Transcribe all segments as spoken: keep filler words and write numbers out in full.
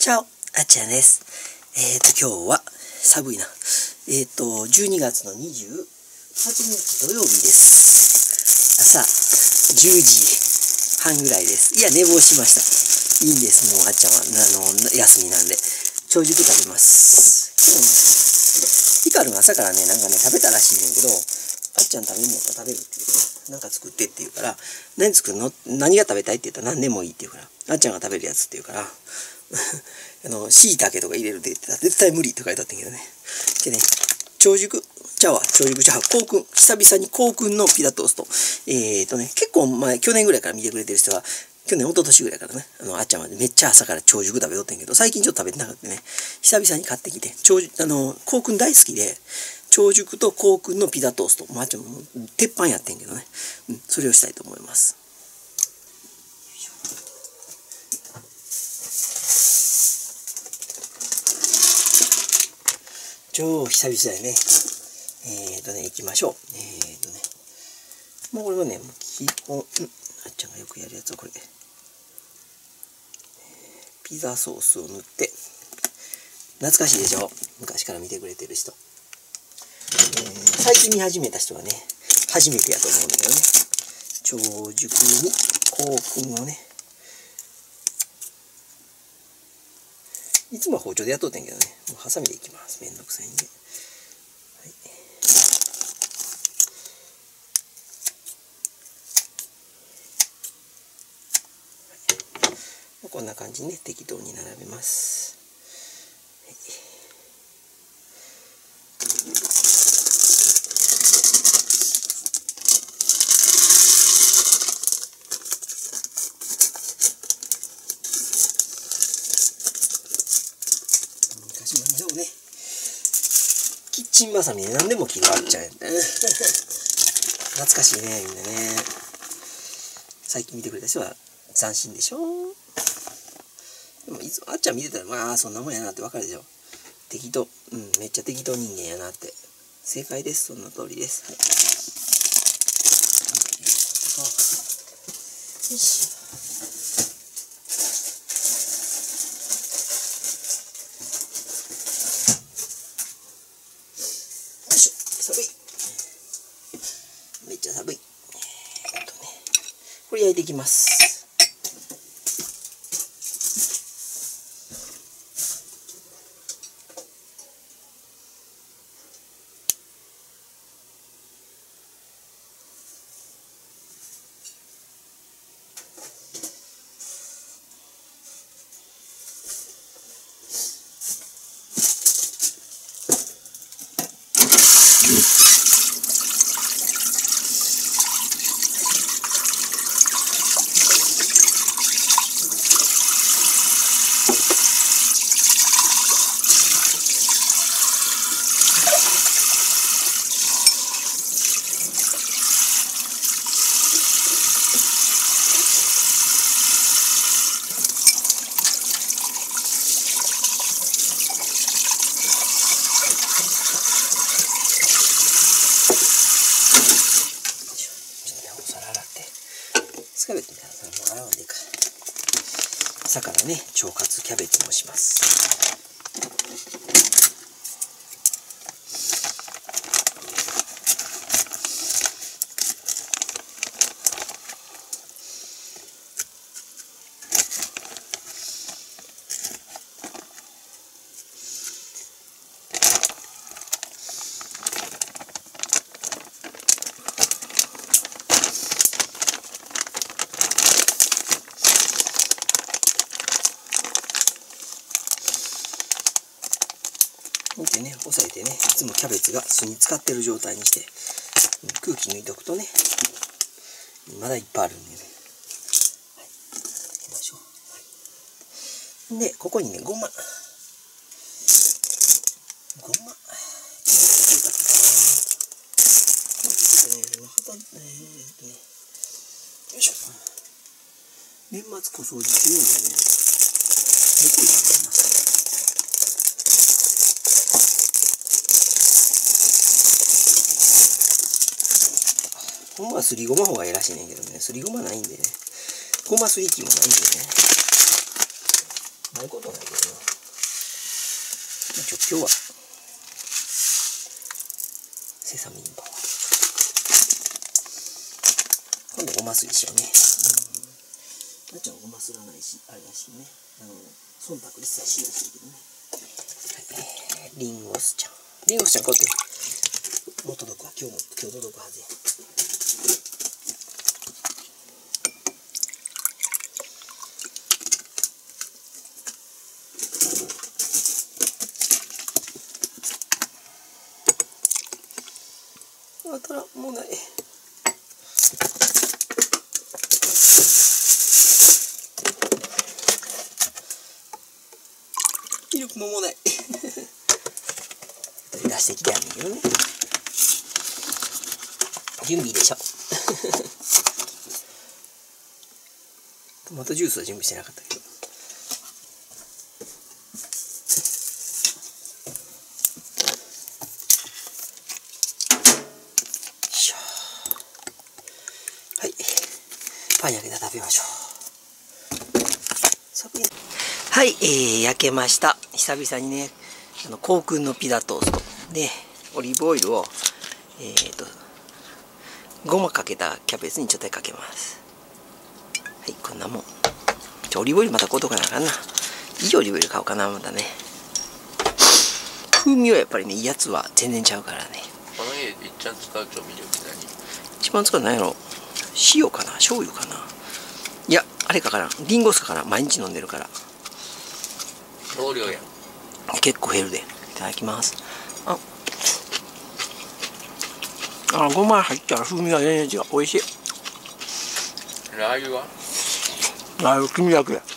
チャオ、あっちゃんです。えっと、今日は寒いな。えっと、じゅうにがつのにじゅうはちにち土曜日です。朝じゅうじはんぐらいです。いや、寝坊しました。いいんです、もうあっちゃんは、あの、休みなんで。朝熟食べます。ヒカルが朝からね、なんかね、食べたらしいねんけど、あっちゃん食べるんやったら食べるって言うから、なんか作ってって言うから、何作るの？何が食べたいって言ったら何でもいいって言うから、あっちゃんが食べるやつって言うから、あの、椎茸とか入れるって言ってたら絶対無理って書いてあったんやけどね。でね、朝熟茶は、朝熟茶は、コウ君、久々にコウ君のピザトースト。えーとね、結構前、去年ぐらいから見てくれてる人は、去年、一昨年ぐらいからね、あの、あっちゃんはめっちゃ朝から朝熟食べよってんけど、最近ちょっと食べてなかったね、久々に買ってきて、朝熟、あの、コウ君大好きで、朝熟とコウ君のピザトースト、もうあっちゃんも鉄板やってんけどね、うん、それをしたいと思います。超久々やね。えーとね、行きましょう。えーとね、もうこれはね、基本、うん、あっちゃんがよくやるやつはこれ。ピザソースを塗って、懐かしいでしょ？昔から見てくれてる人。えー、最近見始めた人はね、初めてやと思うんだけどね。超熟に、コウ君をね、いつもは包丁でやっとってんけどね、もうハサミでいきます。めんどくさいんで。はい、こんな感じにね、適当に並べます。はい、昔の以上ね、キッチンバサミで何でも切るあっちゃんやったね。懐かしいね、みんなね。最近見てくれた人は斬新でしょ。でもいつもあっちゃん見てたら、まあそんなもんやなってわかるでしょ。適当、うん、めっちゃ適当人間やなって。正解です、その通りです。はい、よし。よいしょ、寒い。めっちゃ寒い。えー、っとね、これ焼いていきます。キャベツみたいなのも洗うんでいいか。朝からね、腸活キャベツもします。見てね、押さえてね、いつもキャベツが巣に浸かってる状態にして、空気抜いておくとね、まだいっぱいあるんでね。はい、いきましょう。はい、で、ここにね、ごま。ごま。よいしょ。年末小掃除っていうのがね、入っていきます。ほんまはすりごま方がええらしいねんけどね、すりごまないんでね、ごますり器もないんでね、 ないことないけどな。一応今日はセサミンパワー。今度ごますりしようね。なっちゃんはごますらないし、あれだしね。あの忖度一切しないしけどね。はい、リンゴスちゃん。リンゴスちゃんこうやってもう届くわ。今日も今日届くはずや。あたらもうない。ミルクももうない。取り出してきてやるんだけどね。準備でしょ。トマトジュースは準備してなかったけど。はい、パン焼けたら食べましょう。はい、えー、焼けました。久々にね、あのコウ君のピザトーストでオリーブオイルをえーとごまかけたキャベツにちょっとかけます。はい、こんなもん。じゃオリーブオイルまた買うとかなあかんな。いいオリーブオイル買おうかなまたね。風味はやっぱりね、いいやつは全然ちゃうからね。 この家でいっちゃん使う調味料って何？ 一番使うの何やろ。塩かな、醤油かな。いや、あれかからん、リンゴ酢かからん。毎日飲んでるから。 少量やん。 結構減るで。いただきます。あ、あ、ごま入ったら風味が全然違う。美味しい。 ラー油は？ ラー油黄身だけや。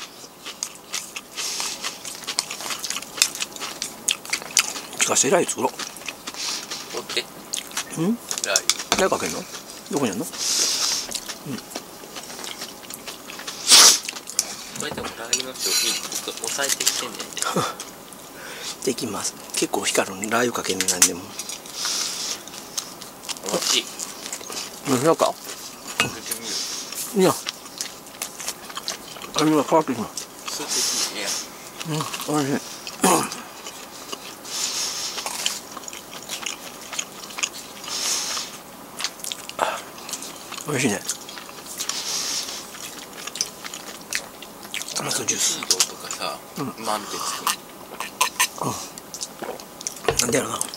しかしえらい作ろう。 持って。 うん？ ラー油。 誰かけんの？どこにあるの？うん。 これでもラー油の消費抑えてきてんねんて。 できます。結構光るのラー油かけんねなんでも。 おいしい。 なんか。 食べてみる。 いや。味が変わってきます。 数的にね。 うん、おいしい。おいしいね。トマトジュース。 とかさ、 うん、 マンテツ。 うん。なんでやろな。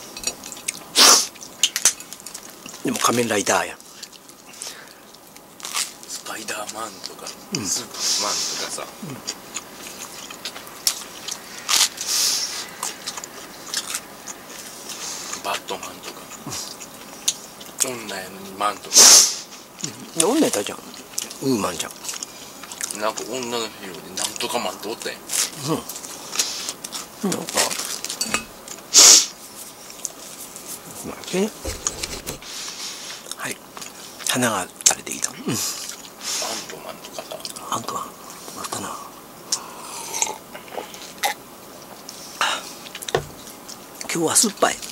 でも仮面ライダーや。 スパイダーマンとか、 うん、 スーパーマンとかさ。うん、バットマンとか。うん、女やのにマンとか。 うん、女やったじゃん。ウーマンじゃん。 なんか女のヒーローでなんとかマンっておったやん。 うん。なんか。まあね。はい。鼻が垂れてきた。うん。アントマンとかさ。 アントマン。あったな。今日は酸っぱい。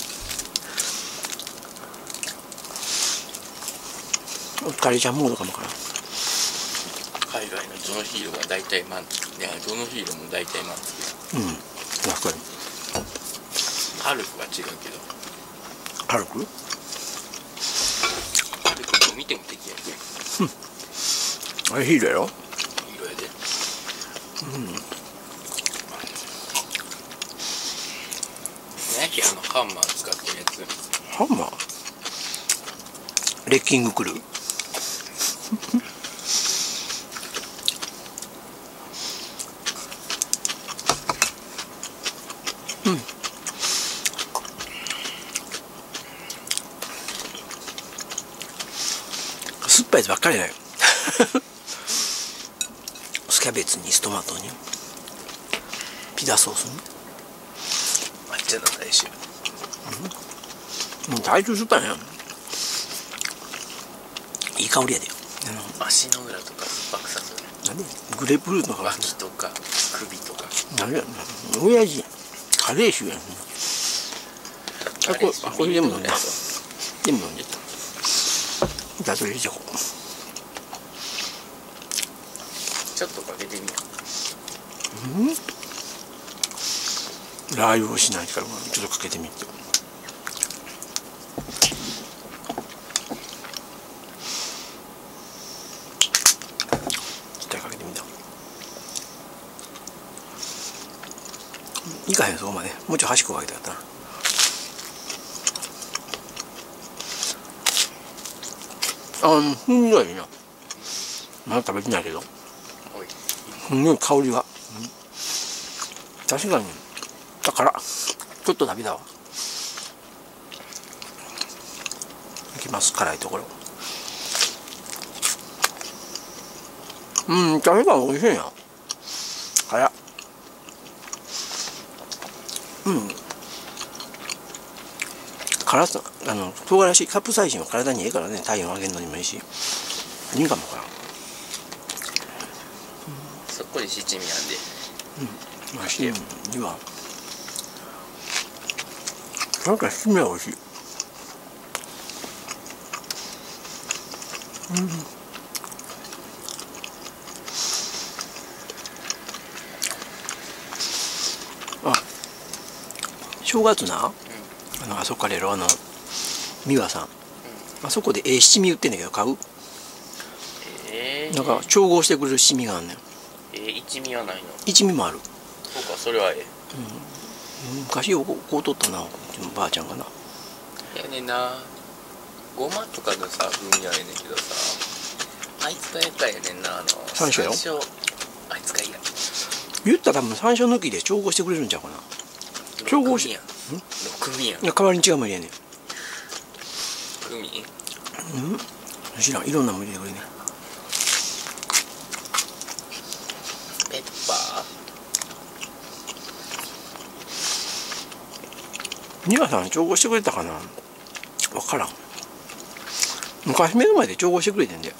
お疲れちゃんモードかもかな。 海外のどのヒーローが大体マンつき。いや、どのヒーローも大体マンつき。 うん。確かに。 ハルクは違うけど。 ハルク？ ハルクも見ても敵やけど。 あれヒーローやろ？ ヒーローやで。 うん。 何やっけ、あのハンマー使ってるやつ。 ハンマー？レッキングクルー？うん。酸っぱいやつばっかりだよ。スキャベツにストマトにピザソースにあっちゃな大衆。 うん。もう大丈夫酸っぱいね。いい香りやでよ。 足の裏とか酸っぱくさする。 何？グレープフルーツの話。 脇とか首とか。 何や。親父カレー臭やん。あ、これ、あ、これでも飲んだ。全部飲んでた。じゃあそれ入れちゃおう。 ちょっとかけてみよラー油をしないからちょっとかけてみて。絶対かけてみた。いかへんそこまで。もうちょい端っこかけてやったな。ああ、すんごいな。まだ食べてないけど。すんごい香りが。確かに。だから、ちょっと食べたわ。いきます、辛いところ。うん、確かに美味しいな。辛っ。うん。辛さ、あの、唐辛子、カプサイシンは体にいいからね、体温上げるのにもいいし。いいかもこれ。 そこで七味なんで。 うん、まあ、七味には。なんか七味は美味しい。うん。あ、正月な、うん、あのあそこからやろ、あの美和さん、うん、あそこでええ七味売ってんだけど買う？えー、なんか調合してくれる七味があんねん。 えー、一味はないの？ 一味もある。 そうか、それはええ。 うん、昔よくこうとったな、ばあちゃんがな。 やねんな、ごまとかのさ風味はええねんけどさ、あいつが厄介やねんな。あの山椒よ。 あいつがいいや。 言ったら多分山椒抜きで調合してくれるんちゃうかな。調合して。 六味やん。 いや、代わりに違うもん入れんねん。 六味？ うん。知らん、いろんなもん入れてくれんねん。 ペッパー。美和さん調合してくれたかな。わからん。昔目の前で調合してくれてんだよ。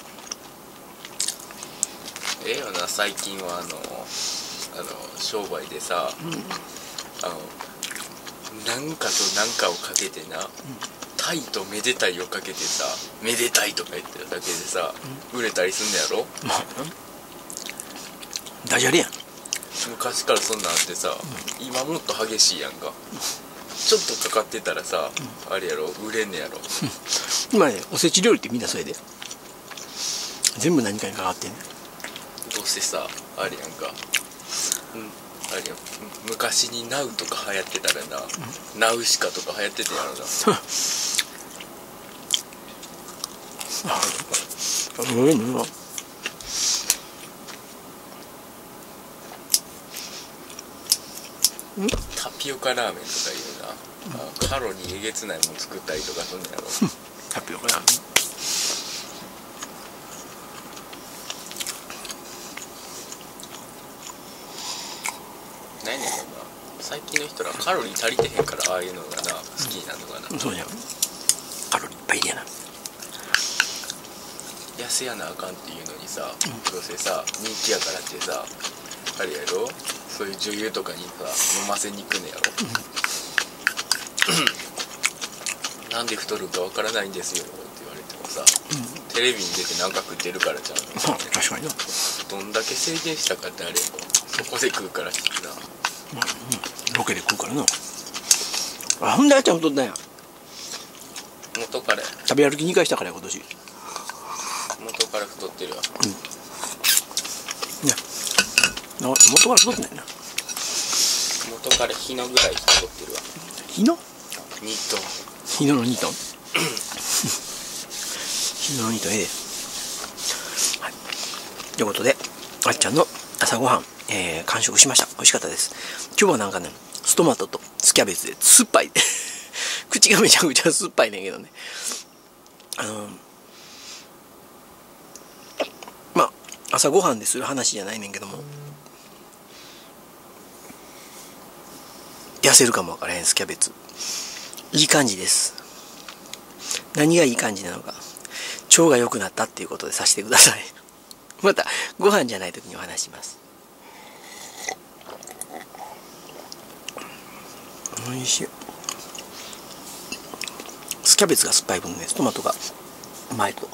ええよな、最近はあのあの商売でさ、うん、あの何かと何かをかけてな、うん、タイとめでたいをかけてさ、めでたいとか言ってるだけでさ、うん、売れたりすんのやろ。まあダジャレやん。 昔からそんなんあってさ、うん、今もっと激しいやんか、うん、ちょっとかかってたらさ、うん、あれやろ、売れんねやろ。 今ね、おせち料理ってみんなそれで全部何かにかかってんねん。 どうせさ、あれやんか、うん、あれやん、昔にナウとか流行ってたらな、うん、ナウシカとか流行ってたやろな。 あ、飲めんの？ タピオカラーメンとかいうな、うん、カロリーえげつないもん作ったりとかすんねやろ。 タピオカラーメン。 ないねんけどな、最近の人らカロリー足りてへんからああいうのがな、好きになるのかな。 うん、そうじゃん。カロリーいっぱいやな。 痩せやなあかんっていうのにさ、うん、どうせさ人気やからってさ、あれやろ、そういう女優とかにさ飲ませに行くねやろ。うん、なんで太るかわからないんですよって言われてもさ、うん、テレビに出て何か食ってるからじゃん。 まあ確かにな。 どんだけ制限したかってあれやろ、そこで食うからってな。 まあ、うん、ロケで食うからな。あ、ほんであっちゃん太ったんや。 元から食べ歩きにかいしたからや今年。 元から太ってるわ。 うん。ね。元から太ってないな。 元から日のぐらい太ってるわ。 日の？ にトン。 日ののにトン。日ののにトンええで。はい。ということで、あっちゃんの朝ごはん、えー、完食しました。美味しかったです。今日はなんかね、ストマトとスキャベツで酸っぱい。口がめちゃくちゃ酸っぱいねんけどね。あのー、まあ、朝ごはんでする話じゃないねんけども、痩せるかもわからへんスキャベツ。いい感じです。何がいい感じなのか、腸が良くなったっていうことでさせてください。またご飯じゃない時にお話します。おいしい。スキャベツが酸っぱい分ね、トマトがうまいと。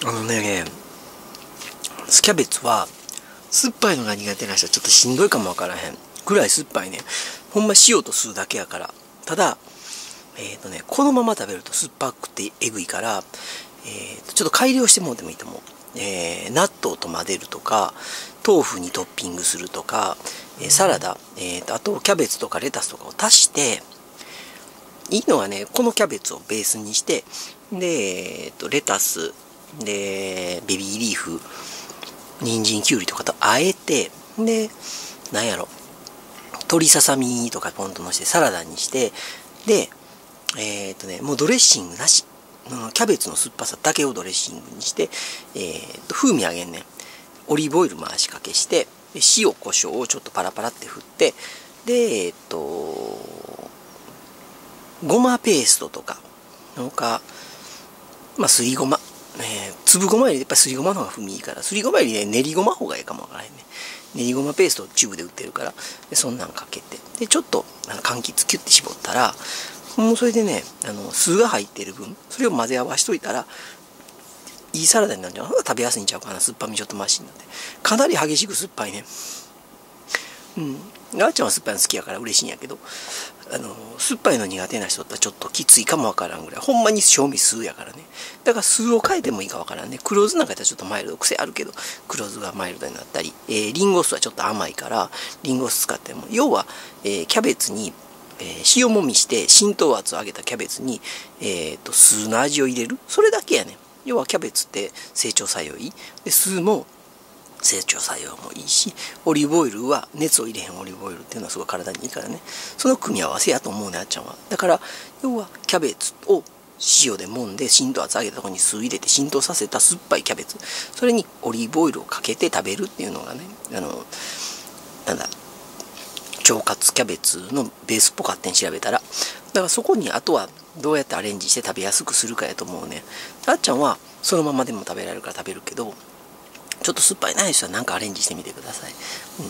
あのね、キャベツは酸っぱいのが苦手な人はちょっとしんどいかもわからへんぐらい酸っぱいね。ほんま塩と酢だけやから。ただえっとねこのまま食べると酸っぱくてえぐいから、えー、とちょっと改良してもらってもいいと思う。えー、納豆と混ぜるとか、豆腐にトッピングするとか、えー、サラダ、えー、とあとキャベツとかレタスとかを足して、いいのはね、このキャベツをベースにして、で、えー、とレタスでベビーリーフ、人参きゅうりとかとあえて、でなんやろ、鶏ささみとかポンとのしてサラダにして、でえっ、ー、とねもうドレッシングなし、キャベツの酸っぱさだけをドレッシングにして、えー、と風味あげんねん。オリーブオイル回しかけして、塩コショウをちょっとパラパラって振って、でえっ、ー、とごまペーストとかなんか、まあすりごま、えー、粒ごまよりやっぱりすりごまの方が風味いいから、すりごまよりね練りごま方がいいかもわからへんね。練りごまペーストチューブで売ってるから、でそんなんかけて、でちょっとあの柑橘キュッて絞ったら、もうそれでね、あの酢が入ってる分それを混ぜ合わしといたらいいサラダになるんじゃん。食べやすいんちゃうかな。酸っぱみちょっとマシになって、かなり激しく酸っぱいね。うん、あーちゃんは酸っぱいの好きやから嬉しいんやけど、あの酸っぱいの苦手な人ってちょっときついかもわからんぐらい、ほんまに賞味酢やからね。だから酢を変えてもいいかわからんね。黒酢なんかやったらちょっとマイルド、癖あるけど黒酢がマイルドになったり、えー、リンゴ酢はちょっと甘いからリンゴ酢使っても、要は、えー、キャベツに、えー、塩もみして浸透圧を上げたキャベツに、えー、と酢の味を入れる、それだけやね。要はキャベツって成長作用いいで、酢も成長作用もいいし、オリーブオイルは熱を入れへんオリーブオイルっていうのはすごい体にいいからね。その組み合わせやと思うね、あっちゃんは。だから要はキャベツを塩で揉んで浸透圧上げたところに酢入れて浸透させた酸っぱいキャベツ、それにオリーブオイルをかけて食べるっていうのがね、あのなんだ腸活キャベツのベースっぽかってん調べたら、だからそこにあとはどうやってアレンジして食べやすくするかやと思うね。あっちゃんはそのままでも食べられるから食べるけど、ちょっと酸っぱいない人は何かアレンジしてみてください。うん、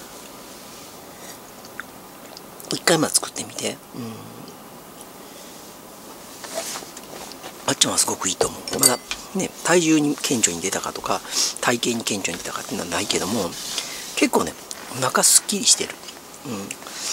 一回まあ作ってみて、うん、あっちゃんはすごくいいと思う。まだね体重に顕著に出たかとか体型に顕著に出たかっていうのはないけども、結構ねお腹すっきりしてる。うん、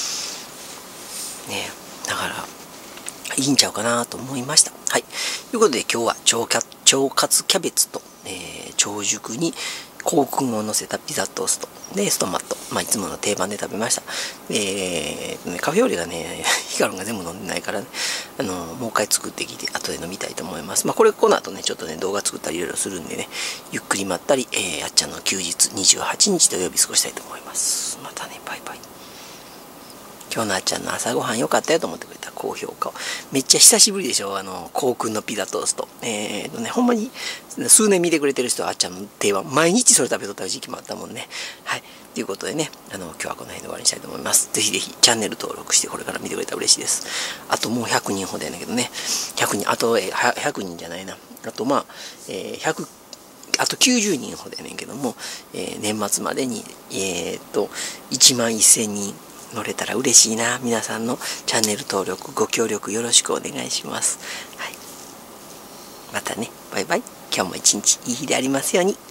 ねだからいいんちゃうかなと思いました。はい。ということで今日は腸キャ腸活キャベツと、えー、超熟に香薫を乗せたピザトーストでストマト、まあ、いつもの定番で食べました。えー、ね、カフェオレがねヒカルンが全部飲んでないからね、あのもう一回作ってきて後で飲みたいと思います。まあこれこの後ねちょっとね動画作ったりいろいろするんでね、ゆっくりまったり、えー、あっちゃんの休日にじゅうはちにち土曜日過ごしたいと思います。またね、バイバイ。今日のあっちゃんの朝ごはん良かったよと思ってくれた高評価を。めっちゃ久しぶりでしょ、あの香薫のピザトースト。えーとねほんまに数年見てくれてる人はあっちゃんの定番、毎日それ食べとった時期もあったもんね。はい、ということでね、あの今日はこの辺で終わりにしたいと思います。ぜひぜひチャンネル登録してこれから見てくれたら嬉しいです。あともうひゃくにんほどやねんけどね、ひゃくにん、あと、えー、ひゃくにんじゃないな、あとまあ、えー、ひゃくあときゅうじゅうにんほどやねんけども、えー、年末までにえー、っといちまんせんにん乗れたら嬉しいな。皆さんのチャンネル登録ご協力よろしくお願いします。はい、またね、バイバイ。今日も一日いい日でありますように。